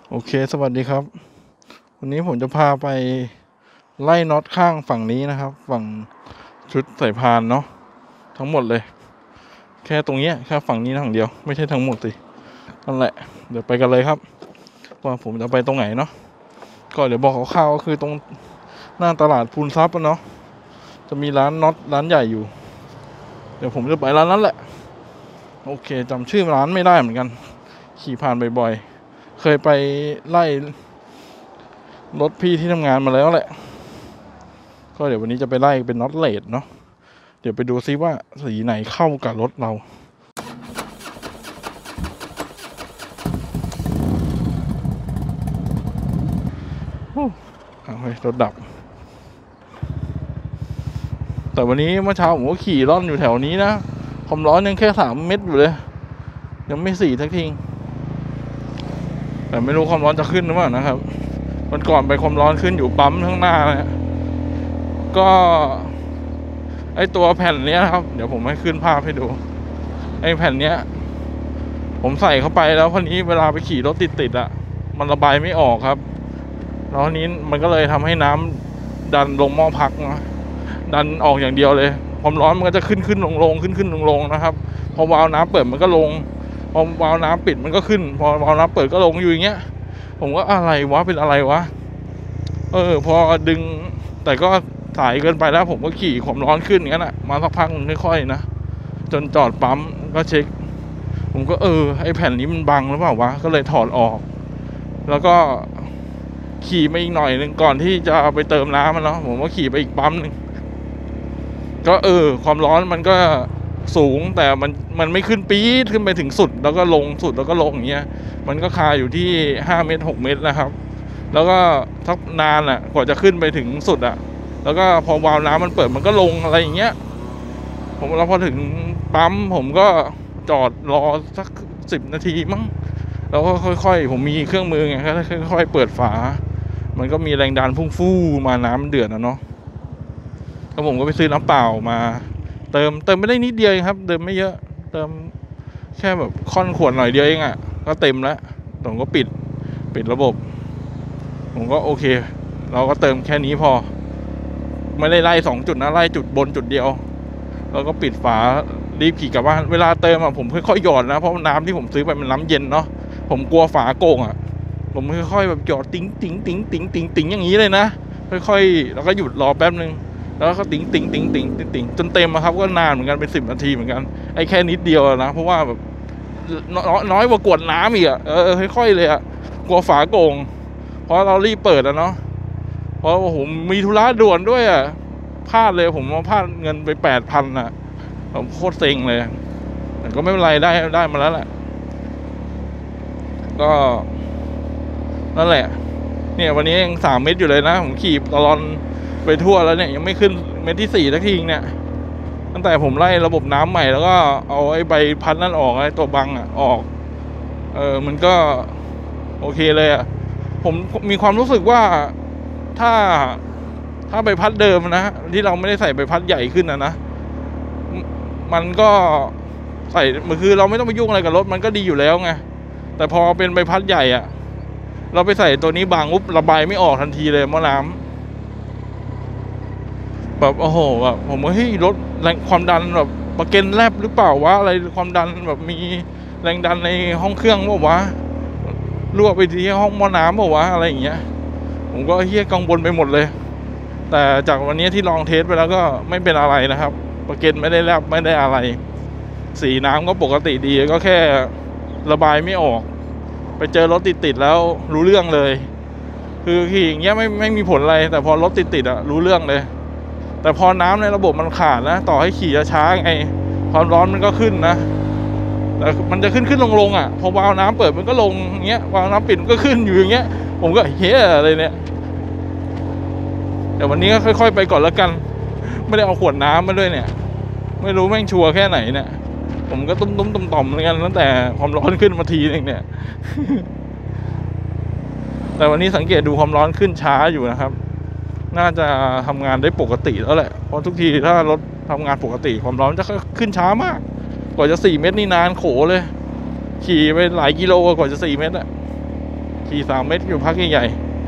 โอเคสวัสดีครับวันนี้ผมจะพาไปไล่น็อตข้างฝั่งนี้นะครับฝั่งชุดสายพานเนาะทั้งหมดเลยแค่ตรงเนี้ยแค่ฝั่งนี้ฝั่งเดียวไม่ใช่ทั้งหมดสินั่นแหละเดี๋ยวไปกันเลยครับว่าผมจะไปตรงไหนเนาะก็เดี๋ยวบอกคร่าวๆก็คือตรงหน้าตลาดพูนทรัพย์เนาะจะมีร้านน็อตร้านใหญ่อยู่เดี๋ยวผมจะไปร้านนั้นแหละโอเคจำชื่อร้านไม่ได้เหมือนกันขี่ผ่านบ่อยๆเคยไปไล่รถพี่ที่ทำงานมาแล้วแหละก็เดี๋ยววันนี้จะไปไล่เป็นน็อตเลดเนาะเดี๋ยวไปดูซิว่าสีไหนเข้ากับรถเราเอาไปรถดับแต่วันนี้เมื่อเช้าผมก็ขี่ร่อนอยู่แถวนี้นะความร้อนยังแค่3 เม็ดอยู่เลยยังไม่4ทักทีแต่ไม่รู้ความร้อนจะขึ้นหรือเปล่านะครับวันก่อนไปความร้อนขึ้นอยู่ปั๊มข้างหน้านะก็ไอตัวแผ่นเนี้ยครับเดี๋ยวผมให้ขึ้นภาพให้ดูไอแผ่นเนี้ยผมใส่เข้าไปแล้วพอนี้เวลาไปขี่รถติดอะมันระบายไม่ออกครับแล้วนี้มันก็เลยทำให้น้ำดันลงหม้อพักนะดันออกอย่างเดียวเลยความร้อนมันก็จะขึ้นลงขึ้นลงนะครับพอวาล์วน้ำเปิดมันก็ลงพอวาล์วน้ำปิดมันก็ขึ้นพอวาล์วน้ำเปิดก็ลงอยู่อย่างเงี้ยผมก็อะไรวะเป็นอะไรวะพอดึงแต่ก็สายเกินไปแล้วผมก็ขี่ความร้อนขึ้นอย่างนั้นอ่ะมาสักพักนึงค่อยๆนะจนจอดปั๊มก็เช็คผมก็ไอแผ่นนี้มันบังหรือเปล่าวะก็เลยถอดออกแล้วก็ขี่มาอีกหน่อยนึงก่อนที่จะเอาไปเติมน้ำมันเนาะผมก็ขี่ไปอีกปั๊มนึงก็ความร้อนมันก็สูงแต่มันไม่ขึ้นปี๊ดขึ้นไปถึงสุดแล้วก็ลงสุดแล้วก็ลงอย่างเงี้ยมันก็คาอยู่ที่5 เมตร 6 เมตรนะครับแล้วก็ทักนานอ่ะกว่าจะขึ้นไปถึงสุดอ่ะแล้วก็พอวาล์วน้ำมันเปิดมันก็ลงอะไรอย่างเงี้ยแล้วพอถึงปั๊มผมก็จอดรอสัก10 นาทีมั้งแล้วก็ค่อยๆผมมีเครื่องมือไงก็ค่อยๆเปิดฝามันก็มีแรงดันพุ่งฟู่มาน้ำเดือดนะเนาะแล้วผมก็ไปซื้อน้ำเปล่ามาเติมไม่ได้นิดเดียวเองครับเติมไม่เยอะเติมแค่แบบค่อนขวดหน่อยเดียวเองอ่ะก็เต็มแล้วผมก็ปิดระบบผมก็โอเคเราก็เติมแค่นี้พอไม่ได้ไล่2 จุดนะไล่จุดบนจุดเดียวแล้วก็ปิดฝารีบขี่กลับบ้านเวลาเติมอ่ะผมค่อยๆหยอดนะเพราะน้ำที่ผมซื้อไปมันน้ำเย็นเนาะผมกลัวฝาโก่งอ่ะผมค่อยๆแบบหยอดติ๋งติ๋งติ๋งติ๋งติ๋งติ๋งอย่างนี้เลยนะค่อยๆแล้วก็หยุดรอแป๊บนึงแล้วก็ติ๋งติ๋งติ๋งติ๋งติ๋งจนเต็มครับก็นานเหมือนกันเป็น10 นาทีเหมือนกันไอ้แค่นิดเดียวนะเพราะว่าแบบน้อยกว่ากวดน้ำอีกอ่ะค่อยๆเลยอ่ะกลัวฝาโก่งเพราะเรารีบเปิดแล้วเนาะเพราะผมมีธุระด่วนด้วยอ่ะพลาดเลยผมมาพลาดเงินไป8,000อ่ะผมโคตรเซ็งเลยแต่ก็ไม่เป็นไรได้มาแล้วแหละก็นั่นแหละเนี่ยวันนี้ยัง3 เม็ดอยู่เลยนะผมขี่ตลอดไปทั่วแล้วเนี่ยยังไม่ขึ้นเม็ดที่4สักทีเนี่ยตั้งแต่ผมไล่ระบบน้ำใหม่แล้วก็เอาไอ้ใบพัดนั่นออกไอ้ตัวบังอ่ะออกมันก็โอเคเลยอ่ะผมมีความรู้สึกว่าถ้าใบพัดเดิมนะที่เราไม่ได้ใส่ใบพัดใหญ่ขึ้นนะมันก็ใส่คือเราไม่ต้องไปยุ่งอะไรกับรถมันก็ดีอยู่แล้วไงแต่พอเป็นใบพัดใหญ่อ่ะเราไปใส่ตัวนี้บางปุ๊บระบายไม่ออกทันทีเลยหม้อน้ำแบบโอ้โหแบบผมว่าเฮ้ยรถแรงความดันแบบประเก็นแลบหรือเปล่าวะอะไรความดันแบบมีแรงดันในห้องเครื่องเปล่าวะรั่วไปที่ห้องหม้อน้ำเปล่าวะอะไรอย่างเงี้ยผมก็เฮี้ยกังวลไปหมดเลยแต่จากวันนี้ที่ลองเทสไปแล้วก็ไม่เป็นอะไรนะครับประเก็นไม่ได้แลบไม่ได้อะไรสีน้ำก็ปกติดีก็แค่ระบายไม่ออกไปเจอรถติดแล้วรู้เรื่องเลยคือขี่อย่างเงี้ยไม่มีผลอะไรแต่พอรถติดอ่ะรู้เรื่องเลยแต่พอน้ำในระบบมันขาดนะต่อให้ขี่ช้าไงความร้อนมันก็ขึ้นนะแต่มันจะขึ้นลงอ่ะพอวาล์วน้ำเปิดมันก็ลงอย่างเงี้ยวาล์วน้ำปิดมันก็ขึ้นอยู่อย่างเงี้ยผมก็เฮ้ยอะไรเนี่ยแต่วันนี้ก็ค่อยๆไปก่อนแล้วกันไม่ได้เอาขวดน้ำมาด้วยเนี่ยไม่รู้แม่งชัวร์แค่ไหนเนี่ยผมก็ตุ้มต่อมเหมือนกันตั้งแต่ความร้อนขึ้นมาทีนึงเนี่ยแต่วันนี้สังเกตดูความร้อนขึ้นช้าอยู่นะครับน่าจะทำงานได้ปกติแล้วแหละเพราะทุกทีถ้ารถทำงานปกติความร้อนจะขึ้นช้ามากกว่าจะ4 เมตรนี่นานโขเลยขี่ไปหลายกิโลกว่าจะ4 เมตรอะขี่3 เมตรอยู่พักใหญ่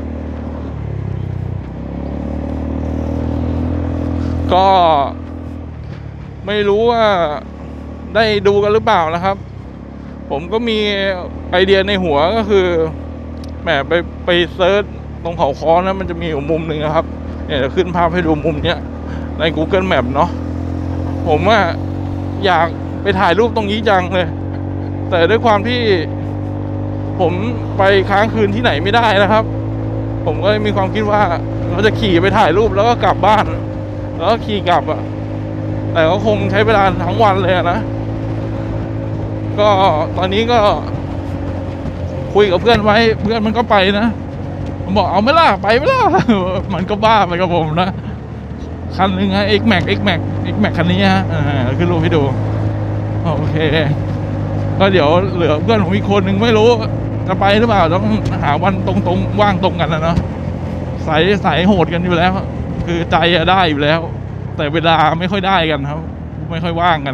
ๆก็ไม่รู้ว่าได้ดูกันหรือเปล่านะครับผมก็มีไอเดียในหัวก็คือแหมไปเซิร์ชตรงเขาค้อนะมันจะมีอยู่มุมหนึ่งนะครับเนี่ยจะขึ้นภาพให้ดูมุมเนี้ยใน Google Map เนาะผมว่าอยากไปถ่ายรูปตรงนี้จังเลยแต่ด้วยความที่ผมไปค้างคืนที่ไหนไม่ได้นะครับผมก็มีความคิดว่าเราจะขี่ไปถ่ายรูปแล้วก็กลับบ้านแล้วก็ขี่กลับอ่ะแต่ก็คงใช้เวลาทั้งวันเลยนะก็ตอนนี้ก็คุยกับเพื่อนไว้เพื่อนมันก็ไปนะผมบอกเอาไม่ล่ะไปไม่ล่ะ มันก็บ้าไปกับผมนะคันหนึ่งฮะ X Max คันนี้ฮะขึ้นรูปให้ดูโอเคก็เดี๋ยวเหลือเพื่อนผมอีกคนหนึ่งไม่รู้จะไปหรือเปล่าต้องหาวันตรงว่างตรงกันนะเนาะสายโหดกันอยู่แล้วคือใจได้อยู่แล้วแต่เวลาไม่ค่อยได้กันครับไม่ค่อยว่างกัน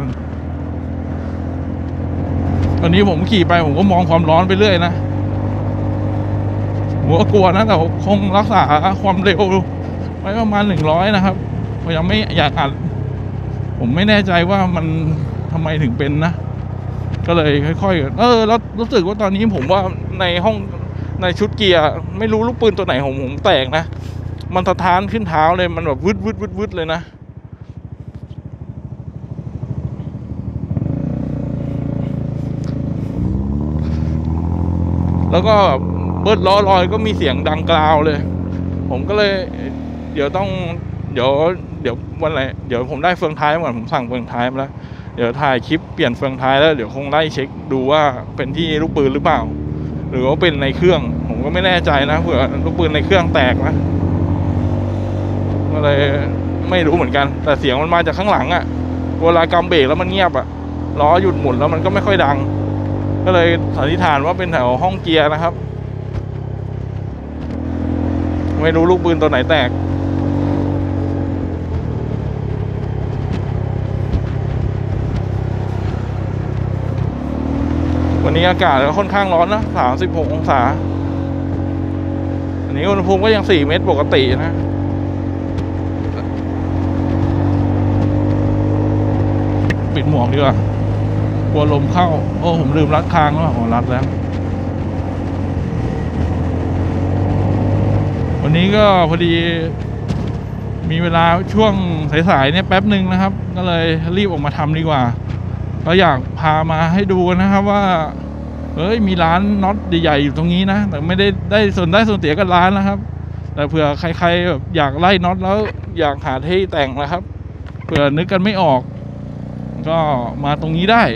วันนี้ผมขี่ไปผมก็มองความร้อนไปเรื่อยนะผมก็กลัวนะแต่คงรักษาความเร็วไว้ประมาณ100นะครับผมยังไม่อยากอัดผมไม่แน่ใจว่ามันทำไมถึงเป็นนะก็เลยค่อยๆแล้วรู้สึกว่าตอนนี้ผมว่าในห้องในชุดเกียร์ไม่รู้ลูกปืนตัวไหนของผมแตกนะมันสะท้านขึ้นเท้าเลยมันแบบวึดเลยนะแล้วก็เบิร์ดล้อลอยก็มีเสียงดังกราวเลยผมก็เลยเดี๋ยววันไหนเดี๋ยวผมได้เฟืองท้ายก่อนผมสั่งเฟืองท้ายมาแล้วเดี๋ยวถ่ายคลิปเปลี่ยนเฟืองท้ายแล้วเดี๋ยวคงไล่เช็คดูว่าเป็นที่ลูกปืนหรือเปล่าหรือว่าเป็นในเครื่องผมก็ไม่แน่ใจนะเผื่อลูกปืนในเครื่องแตกนะก็เลยไม่รู้เหมือนกันแต่เสียงมันมาจากข้างหลังอ่ะเวลากำเบรกแล้วมันเงียบอ่ะล้อหยุดหมุนแล้วมันก็ไม่ค่อยดังก็เลยสันนิษฐานว่าเป็นแถวห้องเกียร์นะครับไม่รู้ลูกปืนตัวไหนแตกวันนี้อากาศก็ค่อนข้างร้อนนะ36 องศาอันนี้อุณหภูมิก็ยัง4 เมตรปกตินะปิดหมวกดีกว่ากลัวลมเข้าโอ้ผมลืมรัดคางแล้วรัดแล้ววันนี้ก็พอดีมีเวลาช่วงสายๆเนี่ยแป๊บหนึ่งนะครับก็เลยรีบออกมาทำดีกว่าก็อยากพามาให้ดูนะครับว่ามีร้านน็อตใหญ่ๆอยู่ตรงนี้นะแต่ไม่ได้ส่วนเสียกับร้านนะครับแต่เผื่อใครๆแบบอยากไล่น็อตแล้วอยากหาที่แต่งนะครับเผื่อนึกกันไม่ออกก็มาตรงนี้ได้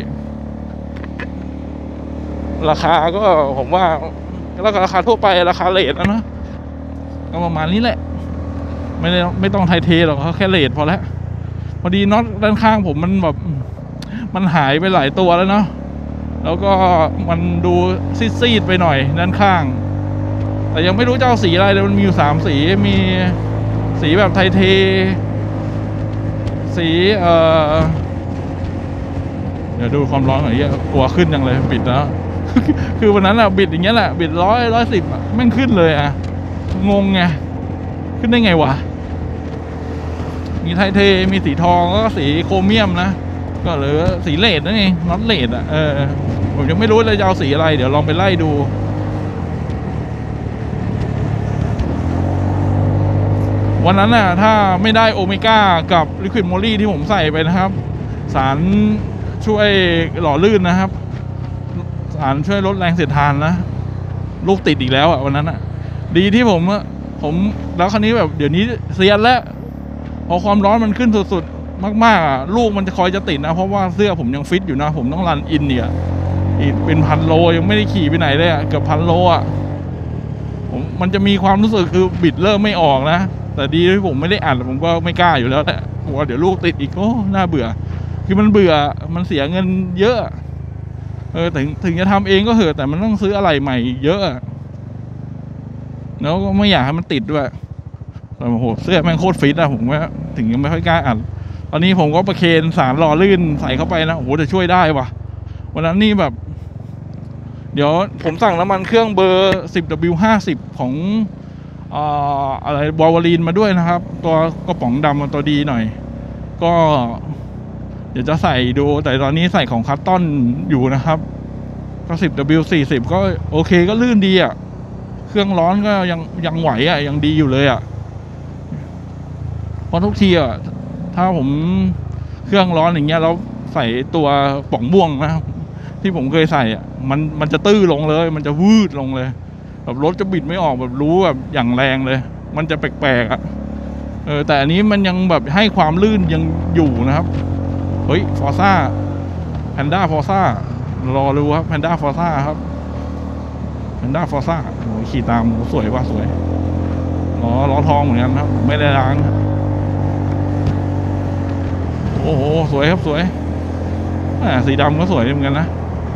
ราคาก็ผมว่าแล้วก็ราคาทั่วไปราคาเรทนะก็ประมาณนี้แหละไม่ต้องไทเทหรอกเขาแค่เรทพอแล้วพอดีน็อตด้านข้างผมมันแบบมันหายไปหลายตัวแล้วเนาะแล้วก็มันดูซีดๆไปหน่อยด้านข้างแต่ยังไม่รู้จะเอาสีอะไรเลยมันมีอยู่3 สีมีสีแบบไทเทสีเดี๋ยวดูความร้อนหน่อยกลัวขึ้นยังเลยบิดแล้ว คือวันนั้นอะบิดอย่างเงี้ยแหละบิด110แม่งขึ้นเลยอะงงไงขึ้นได้ไงวะมีไทเทมีสีทองแล้วก็สีโครเมียมนะก็เหลือสีเลดนั่นเองน็อตเลดอะผมยังไม่รู้เลยจะเอาสีอะไรเดี๋ยวลองไปไล่ดูวันนั้นน่ะถ้าไม่ได้โอเมก้ากับลิควิดโมลี่ที่ผมใส่ไปนะครับสารช่วยหล่อลื่นนะครับสารช่วยลดแรงเสียดทานนะลูกติดอีกแล้วอ่ะวันนั้นอ่ะดีที่ผมแล้วคราวนี้แบบเดี๋ยวนี้เซียนแล้วพอความร้อนมันขึ้นสุดๆมากๆอ่ะลูกมันจะคอยจะติดนะเพราะว่าเสื้อผมยังฟิตอยู่นะผมต้องรันอินเนี่ยอีกเป็น1,000 โลยังไม่ได้ขี่ไปไหนเลยอ่ะเกือบ1,000 โลอ่ะมันจะมีความรู้สึกคือบิดเริ่มไม่ออกนะแต่ดีที่ผมไม่ได้อัดผมก็ไม่กล้าอยู่แล้วแหละกลัวเดี๋ยวลูกติดอีกโอ้น่าเบื่อคือมันเบื่อมันเสียเงินเยอะถึงจะทำเองก็เหอะแต่มันต้องซื้ออะไรใหม่เยอะแล้วก็ไม่อยากให้มันติดด้วยแต่โอ้โหเสื้อแม่งโคตรฟิตอะผมว่าถึงยังไม่ค่อยกล้าอัดตอนนี้ผมก็ประเคนสารหล่อลื่นใส่เข้าไปนะโอ้โหจะช่วยได้วะวันนั้นนี่แบบเดี๋ยวผมสั่งน้ำมันเครื่องเบอร์ 10W50 ของอะไรวอลวารีนมาด้วยนะครับตัวกระป๋องดำตัวดีหน่อยก็เดี๋ยวจะใส่ดูแต่ตอนนี้ใส่ของคัตตอนอยู่นะครับก็ 10W40 ก็โอเคก็ลื่นดีอ่ะเครื่องร้อนก็ยังไหวอ่ะยังดีอยู่เลยอ่ะเพราะทุกทีอ่ะถ้าผมเครื่องร้อนอย่างเงี้ยแล้วใส่ตัวป๋องม่วงนะที่ผมเคยใส่อ่ะมันจะตื้อลงเลยมันจะวืดลงเลยแบบรถจะบิดไม่ออกแบบรู้แบบอย่างแรงเลยมันจะแปลกๆอ่ะแต่อันนี้มันยังแบบให้ความลื่นยังอยู่นะครับเฮ้ยฟอร์ซ่าแพนด้าฟอร์ซ่ารอดูครับแพนด้าฟอร์ซ่าครับแพนด้าฟอร์ซ่าโอ้ยขี่ตามสวยว่ะสวยล้อทองเหมือนกันครับไม่ได้ล้างโอ้โหสวยครับสวยสีดำก็สวยเหมือนกันนะ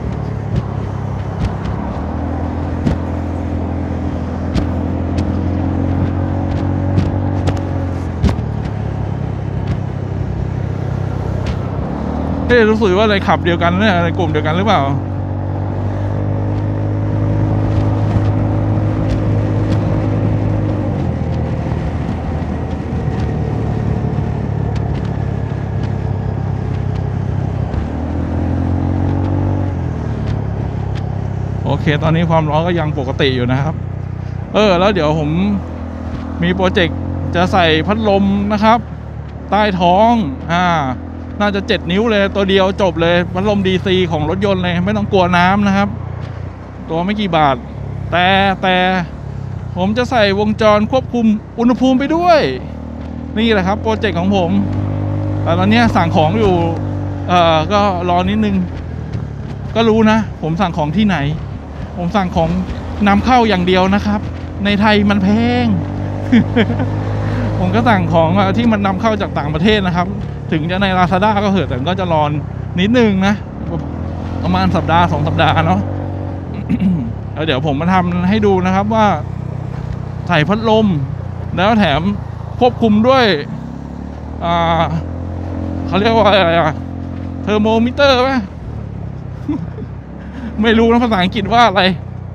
รู้สึกว่าในขับเดียวกันเนี่ยในกลุ่มเดียวกันหรือเปล่าโอเคตอนนี้ความร้อนก็ยังปกติอยู่นะครับแล้วเดี๋ยวผมมีโปรเจกต์จะใส่พัดลมนะครับใต้ท้องน่าจะ7 นิ้วเลยตัวเดียวจบเลยพัดลม DC ของรถยนต์เลยไม่ต้องกลัวน้ำนะครับตัวไม่กี่บาทแต่ผมจะใส่วงจรควบคุมอุณหภูมิไปด้วยนี่แหละครับโปรเจกต์ของผมแต่ตอนนี้สั่งของอยู่ก็รอนิดนึงก็รู้นะผมสั่งของที่ไหนผมสั่งของนำเข้าอย่างเดียวนะครับในไทยมันแพง ผมก็สั่งของที่มันนำเข้าจากต่างประเทศนะครับถึงจะใน Lazada ก็เหอะแต่ก็จะรอนิดนึงนะประมาณสัปดาห์2 สัปดาห์เนาะ แล้วเดี๋ยวผมมาทำให้ดูนะครับว่าใส่พัดลมแล้วแถมควบคุมด้วยเขาเรียกว่าอะไรเทอร์โมมิเตอร์ไหม ไม่รู้นะภาษาอังกฤษว่าอะไร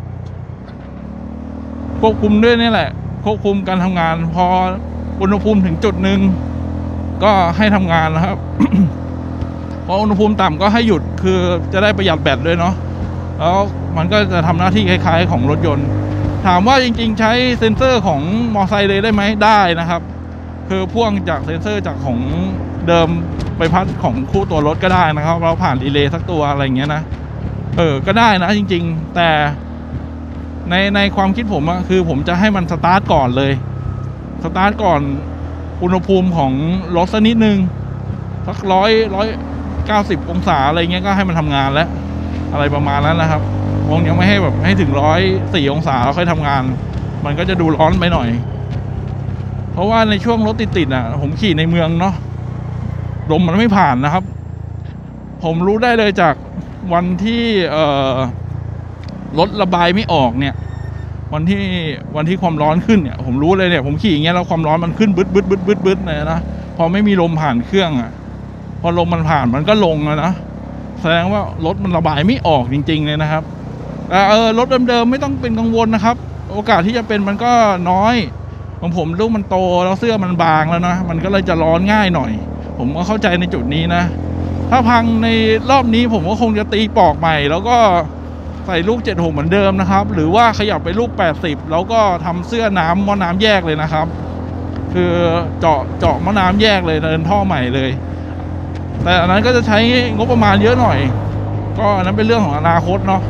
ควบคุมด้วยนี่แหละควบคุมการทำงานพออุณหภูมิถึงจุดหนึ่งก็ให้ทำงานนะครับ พออุณหภูมิต่ำก็ให้หยุดคือจะได้ประหยัดแบตด้วยเนาะแล้วมันก็จะทำหน้าที่คล้ายๆของรถยนต์ถามว่าจริงๆใช้เซ็นเซอร์ของมอไซค์เลยได้ไหมได้นะครับคือพ่วงจากเซ็นเซอร์จากของเดิมไปพัดของคู่ตัวรถก็ได้นะครับเราผ่านรีเลย์สักตัวอะไรอย่างเงี้ยนะก็ได้นะจริงๆแต่ในความคิดผมคือผมจะให้มันสตาร์ทก่อนเลยสตาร์ทก่อนอุณหภูมิของรถสักนิดนึงสัก190 องศาอะไรเงี้ยก็ให้มันทำงานแล้วอะไรประมาณนั้นนะครับคงยังไม่ให้แบบให้ถึง104 องศาแล้วค่อยทำงานมันก็จะดูร้อนไปหน่อยเพราะว่าในช่วงรถติดๆผมขี่ในเมืองเนาะลมมันไม่ผ่านนะครับผมรู้ได้เลยจากวันที่รถระบายไม่ออกเนี่ยวันที่ความร้อนขึ้นเนี่ยผมรู้เลยเนี่ยผมขี่อย่างเงี้ยแล้วความร้อนมันขึ้นบึดเลยนะพอไม่มีลมผ่านเครื่องพอลมมันผ่านมันก็ลงแล้วนะแสดงว่ารถมันระบายไม่ออกจริงๆเลยนะครับแต่รถเดิมๆไม่ต้องเป็นกังวลนะครับโอกาสที่จะเป็นมันก็น้อยของผมลูกมันโตแล้วเสื้อมันบางแล้วนะมันก็เลยจะร้อนง่ายหน่อยผมก็เข้าใจในจุดนี้นะถ้าพังในรอบนี้ผมก็คงจะตีปอกใหม่แล้วก็ใส่ลูก76เหมือนเดิมนะครับหรือว่าขยับไปลูก80แล้วก็ทำเสื้อน้ำหม้อน้ำแยกเลยนะครับคือเจาะหม้อน้ำแยกเลยเดินท่อใหม่เลยแต่อันนั้นก็จะใช้งบประมาณเยอะหน่อยก็อันนั้นเป็นเรื่องของอนาคตเนาะ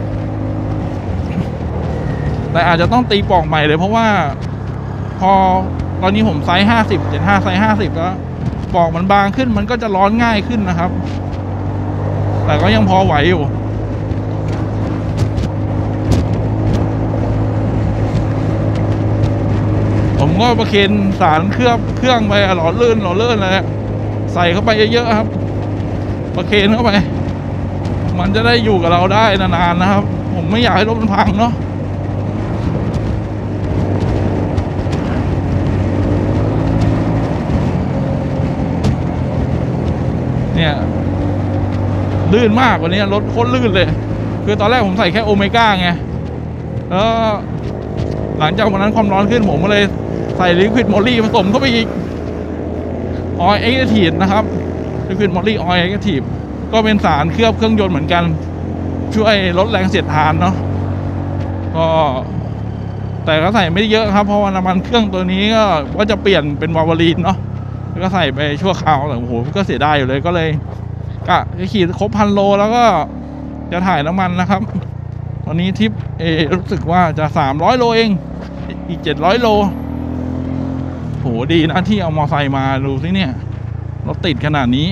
แต่อาจจะต้องตีปอกใหม่เลยเพราะว่าพอตอนนี้ผมไซส์50 75ไซส์50แล้วปอกมันบางขึ้นมันก็จะร้อนง่ายขึ้นนะครับแต่ก็ยังพอไหวอยู่ผมก็ประเคนสารเครื่องไปหล่อลื่นเลยใส่เข้าไปเยอะๆครับประเคนเข้าไปมันจะได้อยู่กับเราได้นานๆนะครับผมไม่อยากให้รถมันพังเนาะเนี่ยลื่นมากวันนี้รถโคตรลื่นเลยคือตอนแรกผมใส่แค่โอเมก้าไงแล้วหลังจากวันนั้นความร้อนขึ้นผมก็เลยใส่ลิควิดโมลี่ผสมเข้าไปอีกออยล์เอ็กซ์ทีฟนะครับลิควิดโมลี่ออยล์เอ็กซ์ทีฟก็เป็นสารเคลือบเครื่องยนต์เหมือนกันช่วยลดแรงเสียดทานเนาะก็แต่ก็ใส่ไม่เยอะครับเพราะว่าน้ำมันเครื่องตัวนี้ก็จะเปลี่ยนเป็นวาล์วลีนเนาะแล้วก็ใส่ไปชั่วคราวแต่โอ้โหก็เสียดายอยู่เลยก็เลยก็ขี่ครบ1,000 โลแล้วก็จะถ่ายน้ำมันนะครับตอนนี้ทริปรู้สึกว่าจะ300 โลเองอีก700 โลโหดีนะที่เอามอไซค์มาดูสิเนี่ยรถติดขนาดนี้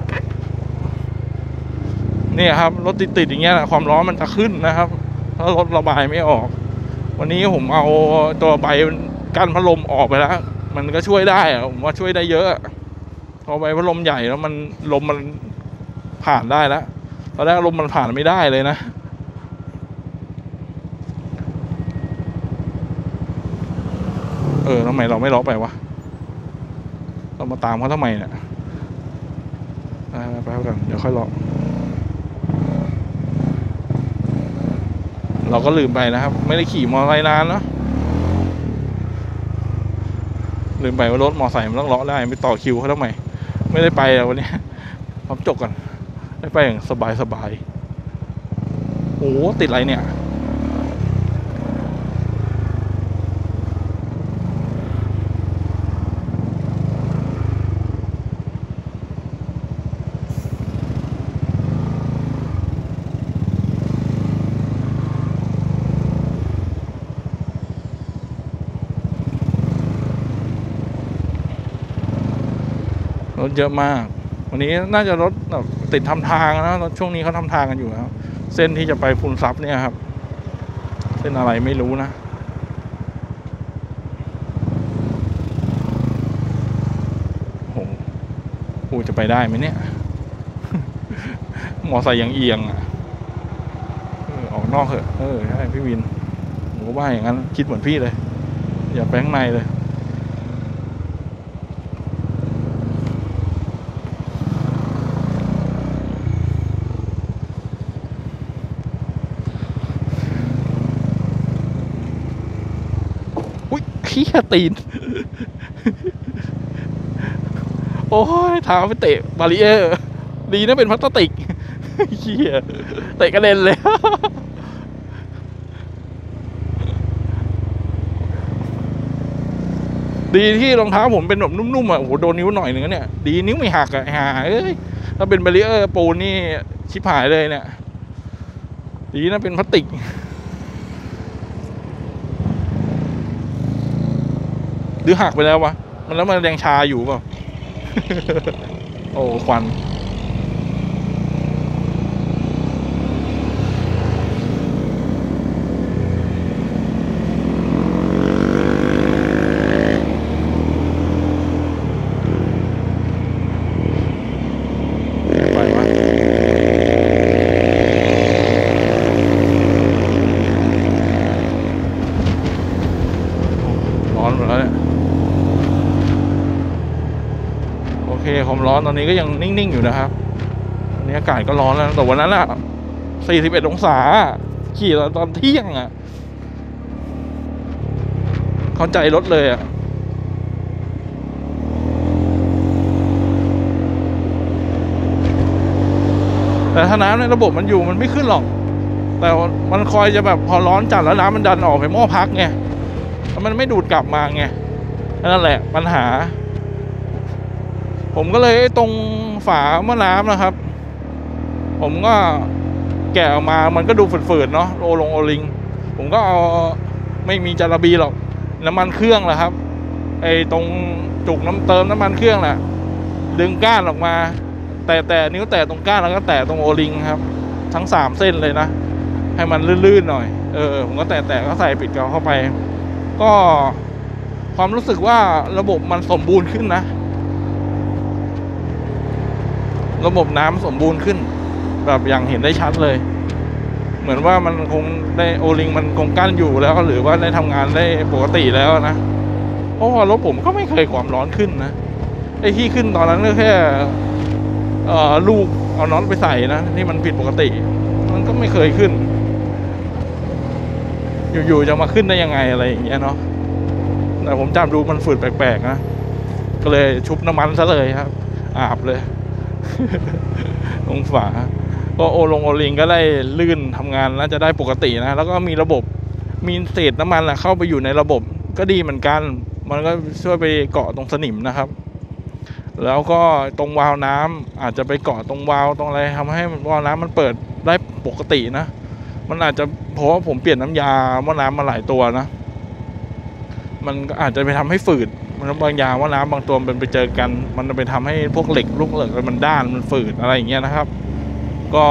เนี่ยครับรถติดอย่างเงี้ยความร้อนมันจะขึ้นนะครับถ้ารถระบายไม่ออกวันนี้ผมเอาตัวใบกั้นพัดลมออกไปแล้วมันก็ช่วยได้ผมว่าช่วยได้เยอะพอใบพัดลมใหญ่แล้วมันลมมันผ่านได้แล้วตอนแรกลมมันผ่านไม่ได้เลยนะทำไมเราไม่ล็อกไปวะเรามาตามเขาทำไมเนี่ยไปกันเดี๋ยวค่อยล็อกเราก็ลืมไปนะครับไม่ได้ขี่มอเตอร์ไซค์นานเนาะลืมไปว่ารถมอเตอร์ไซค์มันต้องล็อกได้ไม่ต่อคิวเขาทำไมไม่ได้ไปวันนี้พร้อมจบก่อนได้ไปอย่างสบายโอ้ติดอะไรเนี่ยรถเยอะมากวันนี้น่าจะรถติดทำทางนะช่วงนี้เขาทำทางกันอยู่แล้วเส้นที่จะไปพูนทรัพย์เนี่ยครับเส้นอะไรไม่รู้นะโอ้โหจะไปได้ไหมเนี่ยมอไซค์ยังเอียงอ่ะออกนอกเถอะใช่พี่วินผมก็ว่าอย่างนั้นคิดเหมือนพี่เลยอย่าไปข้างในเลยขี้ตีนโอ้ยเท้าไปเตะบารีเออร์ดีนะเป็นพลาสติกขี้เตะกระเด็นเลยดีที่รองเท้าผมเป็นแบบนุ่มๆอ่ะโอ้โหโดนนิ้วหน่อยนึงเนี่ยดีนิ้วไม่หักอ่ะถ้าเป็นบารีเออร์ปูนนี่ชิบหายเลยเนี่ยดีนะเป็นพลาสติกหรือหักไปแล้ววะมันแล้วมันแดงชาอยู่เปล่า โอ้ควันไปวะร้อนหมดแล้วเนี่ยโอเคความร้อนตอนนี้ก็ยังนิ่งๆอยู่นะครับวันนี้อากาศก็ร้อนแล้วแต่วันนั้นอะ41 องศาขี่ตอนเที่ยงอะเข้าใจรถเลยอะแต่ถ้าน้ำในระบบมันอยู่มันไม่ขึ้นหรอกแต่มันคอยจะแบบพอร้อนจัดแล้วน้ำมันดันออกไปหม้อพักไงแล้วมันไม่ดูดกลับมาไงนั่นแหละปัญหาผมก็เลยตรงฝาหม้อน้ำนะครับผมก็แกะออกมามันก็ดูฝืดๆเนาะโอลิงผมก็เอาไม่มีจาระบีหรอกน้ำมันเครื่องแหละครับไอ้ตรงจุกเติมน้ำมันเครื่องแหละดึงก้านออกมาแต่นิ้วแตะตรงก้านแล้วก็แตะตรงโอลิงครับทั้ง3 เส้นเลยนะให้มันลื่นๆหน่อยผมก็แตะก็ใส่ปิดกาวเข้าไปก็ความรู้สึกว่าระบบมันสมบูรณ์ขึ้นนะระบบน้ำสมบูรณ์ขึ้นแบบอย่างเห็นได้ชัดเลยเหมือนว่ามันคงได้โอลิงมันคงกั้นอยู่แล้วหรือว่าได้ทำงานได้ปกติแล้วนะเพราะว่ารถผมก็ไม่เคยความร้อนขึ้นนะไอ้ที่ขึ้นตอนนั้นก็แค่ลูกเอาน็อตไปใส่นะที่มันผิดปกติมันก็ไม่เคยขึ้นอยู่ๆจะมาขึ้นได้ยังไงอะไรอย่างเงี้ยเนาะแต่ผมจำดูมันฝืดแปลกๆนะก็เลยชุบน้ำมันซะเลยครับอาบเลยตรงฝาก็โอลิงก็ได้ลื่นทำงานน่าจะได้ปกตินะแล้วก็มีระบบมีเศษน้ำมันเข้าไปอยู่ในระบบก็ดีเหมือนกันมันก็ช่วยไปเกาะตรงสนิมนะครับแล้วก็ตรงวาล์วน้ำอาจจะไปเกาะตรงวาล์วตรงอะไรทำให้วาล์วน้ำมันเปิดได้ปกตินะมันอาจจะเพราะว่าผมเปลี่ยนน้ำยาหม้อน้ำมาหลายตัวนะมันก็อาจจะไปทำให้ฝืดมันบางยาหม้อน้ำบางตัวมันไปเจอกันมันไปทำให้พวกเหล็กลูกเหล็กมันด้านมันฝืดอะไรอย่างเงี้ยนะครับก็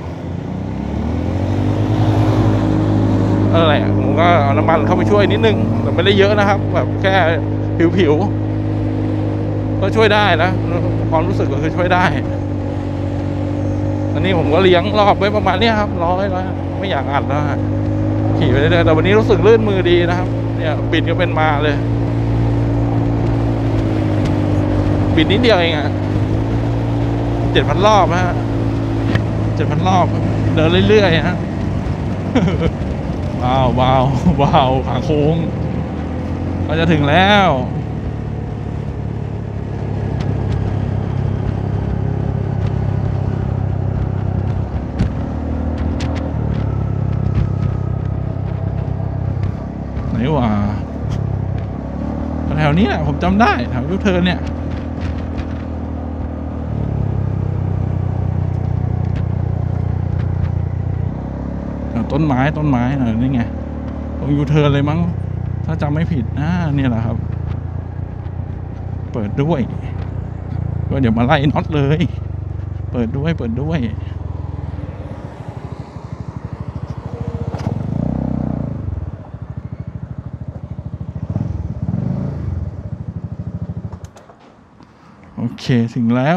อะไรผมก็เอาน้ำมันเข้าไปช่วยนิดนึงแต่ไม่ได้เยอะนะครับแบบแค่ผิวก็ช่วยได้นะความรู้สึกก็คือช่วยได้อันนี้ผมก็เลี้ยงรอบไว้ประมาณนี้ครับร้อยไม่อยากอัดนะขี่ไปเรื่อยๆแต่วันนี้รู้สึกลื่นมือดีนะครับเนี่ยบิดก็เป็นมาเลยบิดนิดเดียวเอง7,000 รอบฮะ7,000 รอบเดินเรื่อยๆฮะว้าวขาโค้งก็จะถึงแล้วไหนวะแถวนี้แหละผมจำได้แถวยูเทิร์นเนี่ยต้นไม้นี่ไงตรงยูเทิร์นเลยมั้งถ้าจำไม่ผิดเนี่ยแหละครับเปิดด้วยก็เดี๋ยวมาไล่น็อตเลยเปิดด้วยโอเคถึงแล้ว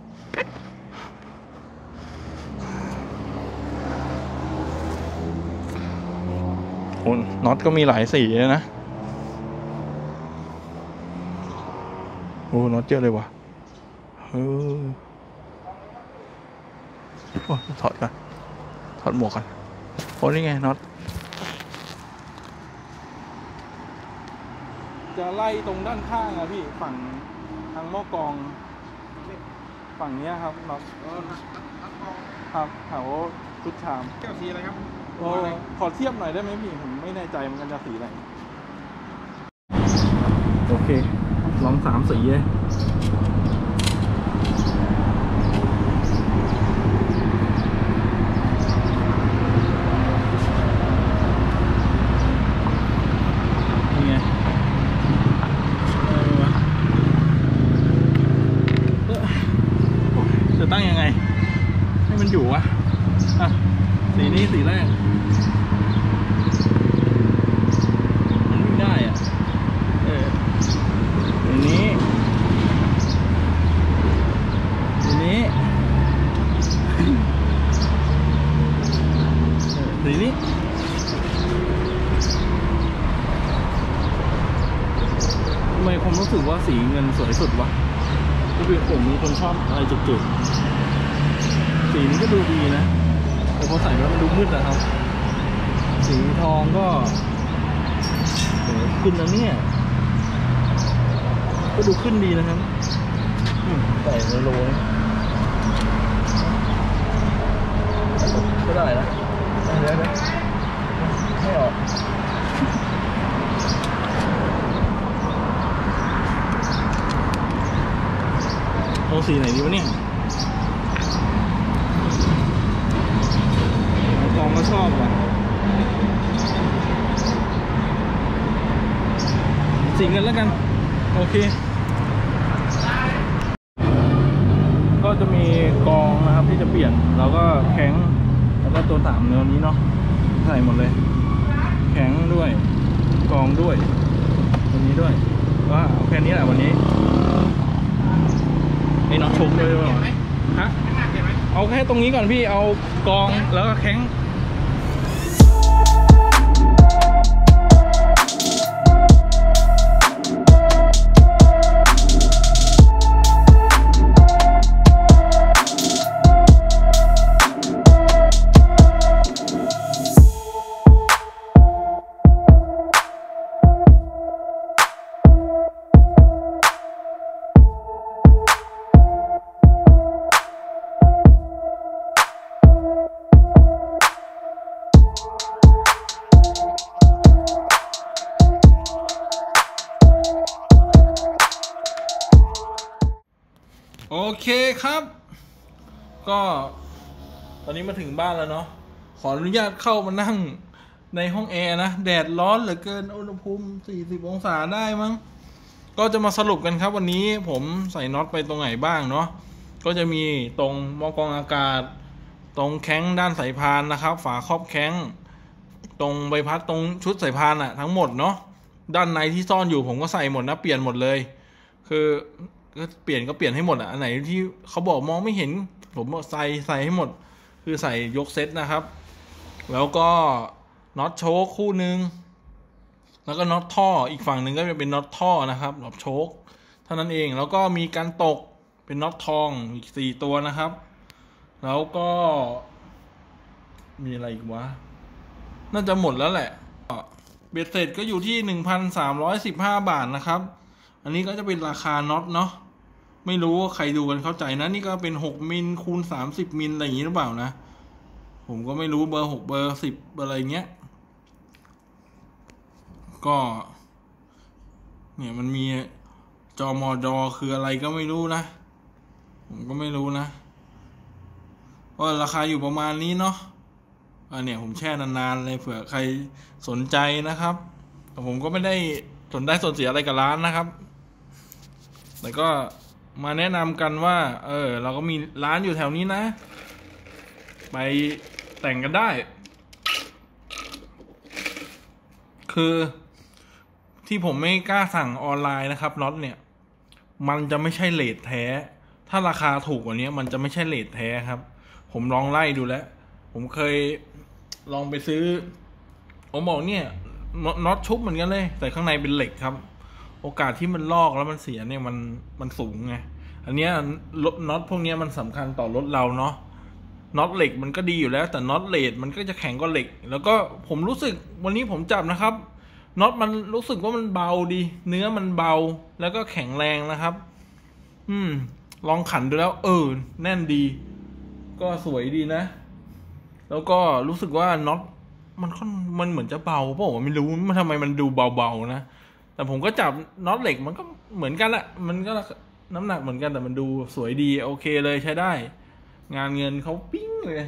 น็อตก็มีหลายสีเลยนะโอ้น็อตเยอะเลยว่ะโอ้ถอดกันถอดหมวกกันโอ้นี่ไงน็อตจะไล่ตรงด้านข้างอะพี่ฝั่งทางหม้อกองฝั่งนี้ครับน็อตครับแถวชุดชามแก้วสีอะไรครับขอเทียบหน่อยได้ไหมพี่ผมไม่แน่ใจมันจะสีอะไรโอเคลอง3 สีเลยนี่ไงจะตั้งยังไงให้มันอยู่วะสีนี้สีแรกมันวิ่งได้สีนี้สีนี้ทำไมผมรู้สึกว่าสีเงินสวยสุดวะผมมีคนชอบอะไรจุดๆสีนี้ก็ดูดีนะแต่พอใส่แล้วมันดูมืดนะครับสีทองก็ขึ้นแล้วเนี่ยก็ดูขึ้นดีนะครับใส่ในโลก็ได้นะเดี๋ยวไม่ออกเอาสีไหนดีวะเนี่ยทองก็ชอบว่ะสีเงินแล้วกันโอเคก็จะมีกองนะครับที่จะเปลี่ยนแล้วก็แข็งแล้วก็ตัว3เนื้อนี้เนาะใส่หมดเลยแข็งด้วยกองด้วยตัวนี้ด้วยก็เอาแค่นี้แหละวันนี้นี่น้องชมเลยว่าฮะเอาแค่ตรงนี้ก่อนพี่เอากองแล้วก็แข็งเคครับก็ตอนนี้มาถึงบ้านแล้วเนาะขออนุญาตเข้ามานั่งในห้องแอร์นะแดดร้อนเหลือเกินอุณหภูมิ40องศาได้มั้งก็จะมาสรุปกันครับวันนี้ผมใส่น็อตไปตรงไหนบ้างเนาะก็จะมีตรงหม้อกรองอากาศตรงแข้งด้านสายพานนะครับฝาครอบแข้งตรงใบพัดตรงชุดสายพานอะทั้งหมดเนาะด้านในที่ซ่อนอยู่ผมก็ใส่หมดนะเปลี่ยนหมดเลยคือก็เปลี่ยนให้หมดอ่ะอันไหนที่เขาบอกมองไม่เห็นผมใส่ให้หมดคือใส่ยกเซตนะครับแล้วก็น็อตโชคคู่นึงแล้วก็น็อตท่ออีกฝั่งหนึ่งก็จะเป็นน็อตท่อนะครับน็อตโชคเท่านั้นเองแล้วก็มีการตกเป็นน็อตทองอีก4ตัวนะครับแล้วก็มีอะไรอีกวะน่าจะหมดแล้วแหละเบ็ดเสร็จก็อยู่ที่ 1,315 บาทนะครับอันนี้ก็จะเป็นราคาน็อตเนาะไม่รู้ว่าใครดูกันเข้าใจนะนี่ก็เป็น6มิลคูณ30มิลอะไรอย่างนี้หรือเปล่านะผมก็ไม่รู้เบอร์6เบอร์10อะไรเงี้ยก็เนี่ยมันมีจอมอดอคืออะไรก็ไม่รู้นะผมก็ไม่รู้นะก็ราคาอยู่ประมาณนี้เนาะเนี่ยผมแช่นานๆเลยเผื่อใครสนใจนะครับแต่ผมก็ไม่ได้สนเสียอะไรกับร้านนะครับแต่ก็มาแนะนำกันว่าเราก็มีร้านอยู่แถวนี้นะไปแต่งกันได้คือที่ผมไม่กล้าสั่งออนไลน์นะครับน็อตเนี่ยมันจะไม่ใช่เรทแท้ถ้าราคาถูกกว่านี้มันจะไม่ใช่เรทแท้ครับผมลองไล่ดูแล้วผมเคยลองไปซื้อผมบอกเนี่ยน็อตชุบเหมือนกันเลยแต่ข้างในเป็นเหล็กครับโอกาสที่มันลอกแล้วมันเสียเนี่ยมันสูงไงอันเนี้ยน็อตพวกนี้มันสำคัญต่อรถเราเนาะน็อตเหล็กมันก็ดีอยู่แล้วแต่น็อตเลดมันก็จะแข็งกว่าเหล็กแล้วก็ผมรู้สึกวันนี้ผมจับนะครับน็อตมันรู้สึกว่ามันเบาดีเนื้อมันเบาแล้วก็แข็งแรงนะครับลองขันดูแล้วแน่นดีก็สวยดีนะแล้วก็รู้สึกว่าน็อตมันเหมือนจะเบาเปล่าไม่รู้มันทำไมมันดูเบาๆนะแต่ผมก็จับน็อตเหล็กมันก็เหมือนกันแหละมันก็น้ำหนักเหมือนกันแต่มันดูสวยดีโอเคเลยใช้ได้งานเงินเขาปิ้งเลย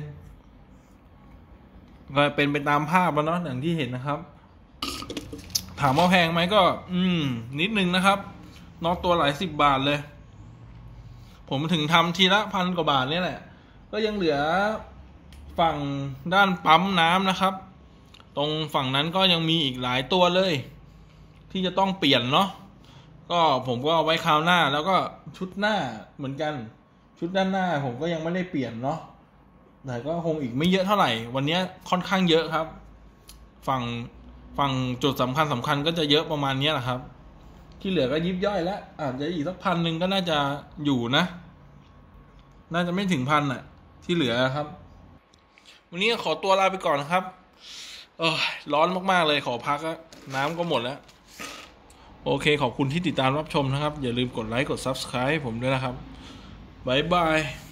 ก็เป็นไปตามภาพแล้วเนาะอย่างที่เห็นนะครับถามว่าแพงไหมก็นิดนึงนะครับน็อตตัวหลาย10 บาทเลยผมถึงทำทีละ1,000 กว่าบาทนี่แหละก็ยังเหลือฝั่งด้านปั๊มน้ำนะครับตรงฝั่งนั้นก็ยังมีอีกหลายตัวเลยที่จะต้องเปลี่ยนเนาะก็ผมก็เอาไว้คราวหน้าแล้วก็ชุดหน้าเหมือนกันชุดด้านหน้าผมก็ยังไม่ได้เปลี่ยนเนาะแต่ก็คงอีกไม่เยอะเท่าไหร่วันนี้ค่อนข้างเยอะครับฝั่งจุดสำคัญก็จะเยอะประมาณนี้แหละครับที่เหลือก็ยิบย่อยแล้วอาจจะอีกสัก1,000ก็น่าจะอยู่นะน่าจะไม่ถึง1,000อ่ะที่เหลือครับวันนี้ขอตัวลาไปก่อนนะครับร้อนมากๆเลยขอพักแล้วน้ำก็หมดแล้วโอเคขอบคุณที่ติดตามรับชมนะครับอย่าลืมกดไลค์กด Subscribe ให้ผมด้วยนะครับบ๊ายบาย